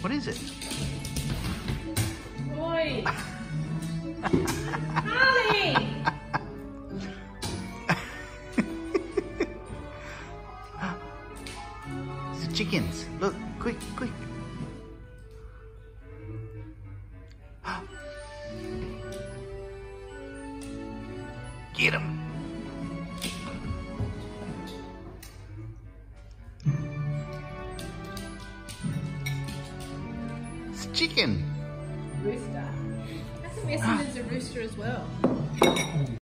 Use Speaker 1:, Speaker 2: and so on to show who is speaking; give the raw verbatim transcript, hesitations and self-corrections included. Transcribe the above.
Speaker 1: What is it?
Speaker 2: Oi! Harley!
Speaker 1: It's the chickens. Look, quick, quick. Get him. It's a chicken.
Speaker 2: Rooster. I think Essendon's a rooster as well.